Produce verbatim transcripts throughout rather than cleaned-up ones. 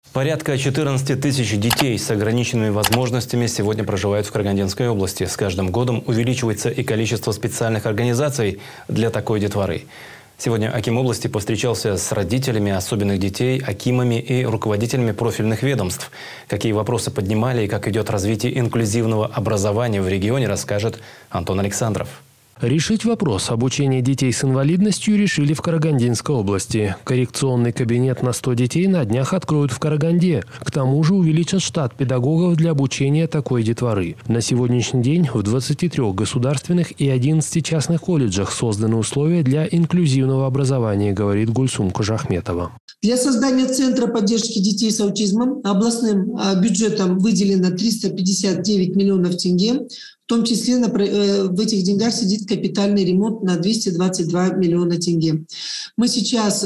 Порядка четырнадцати тысяч детей с ограниченными возможностями сегодня проживают в Карагандинской области. С каждым годом увеличивается и количество специальных организаций для такой детворы. Сегодня аким области повстречался с родителями особенных детей, акимами и руководителями профильных ведомств. Какие вопросы поднимали и как идет развитие инклюзивного образования в регионе, расскажет Антон Александров. Решить вопрос обучения детей с инвалидностью решили в Карагандинской области. Коррекционный кабинет на сто детей на днях откроют в Караганде. К тому же увеличат штат педагогов для обучения такой детворы. На сегодняшний день в двадцати трёх государственных и одиннадцати частных колледжах созданы условия для инклюзивного образования, говорит Гульсум Кожахметова. Для создания Центра поддержки детей с аутизмом областным бюджетом выделено триста пятьдесят девять миллионов тенге. В том числе в этих деньгах сидит капитальный ремонт на двести двадцать два миллиона тенге. Мы сейчас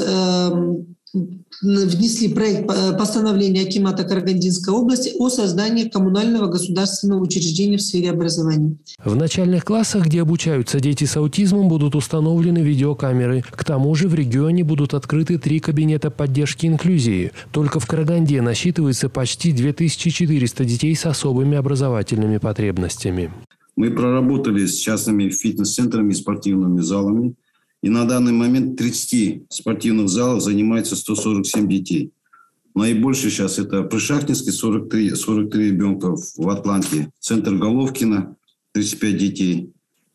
внесли проект постановления акимата Карагандинской области о создании коммунального государственного учреждения в сфере образования. В начальных классах, где обучаются дети с аутизмом, будут установлены видеокамеры. К тому же в регионе будут открыты три кабинета поддержки инклюзии. Только в Караганде насчитывается почти две тысячи четыреста детей с особыми образовательными потребностями. Мы проработали с частными фитнес-центрами и спортивными залами. И на данный момент в тридцати спортивных залах занимается сто сорок семь детей. Наибольший сейчас это Прышахтинский, сорок три, сорок три ребенка в Атланте. Центр Головкина, тридцать пять детей.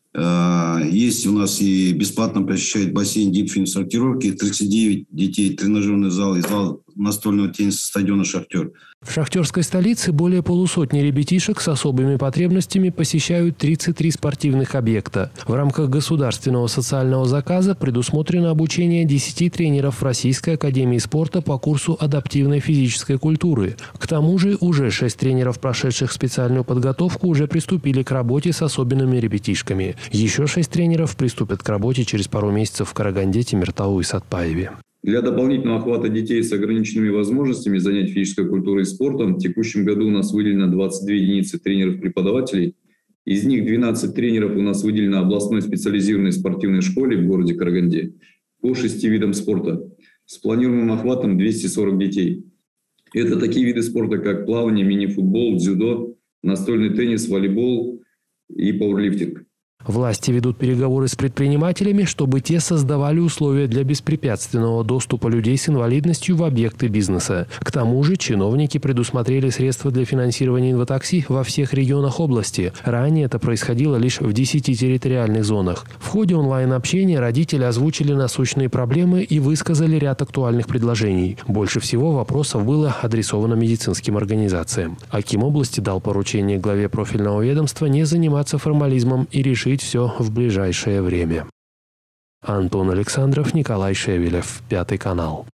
Есть у нас и бесплатно посещает бассейн дипфин-сортировки, тридцать девять детей, тренажерный зал и зал настольного тенниса стадиона «Шахтер». В шахтерской столице более полусотни ребятишек с особыми потребностями посещают тридцать три спортивных объекта. В рамках государственного социального заказа предусмотрено обучение десяти тренеров Российской академии спорта по курсу адаптивной физической культуры. К тому же уже шесть тренеров, прошедших специальную подготовку, уже приступили к работе с особенными ребятишками. Еще шесть тренеров приступят к работе через пару месяцев в Караганде, Темиртау и Сатпаеве. Для дополнительного охвата детей с ограниченными возможностями занять физической культурой и спортом в текущем году у нас выделено двадцать две единицы тренеров-преподавателей. Из них двенадцать тренеров у нас выделено областной специализированной спортивной школе в городе Караганде по шести видам спорта с планируемым охватом двести сорок детей. Это такие виды спорта, как плавание, мини-футбол, дзюдо, настольный теннис, волейбол и пауэрлифтинг. Власти ведут переговоры с предпринимателями, чтобы те создавали условия для беспрепятственного доступа людей с инвалидностью в объекты бизнеса. К тому же чиновники предусмотрели средства для финансирования инватакси во всех регионах области. Ранее это происходило лишь в десяти территориальных зонах. В ходе онлайн-общения родители озвучили насущные проблемы и высказали ряд актуальных предложений. Больше всего вопросов было адресовано медицинским организациям. Аким области дал поручение главе профильного ведомства не заниматься формализмом и решить все в ближайшее время. Антон Александров, Николай Шевелев, Пятый канал.